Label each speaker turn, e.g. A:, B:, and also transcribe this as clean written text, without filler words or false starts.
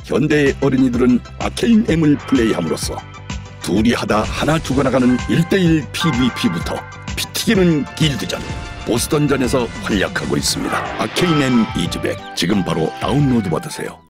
A: 현대의 어린이들은 아케인 M을 플레이함으로써 둘이 하다 하나 죽어나가는 1대1 PVP부터 피 튀기는 길드전, 보스던전에서 활약하고 있습니다. 아케인 M 이즈백, 지금 바로 다운로드 받으세요.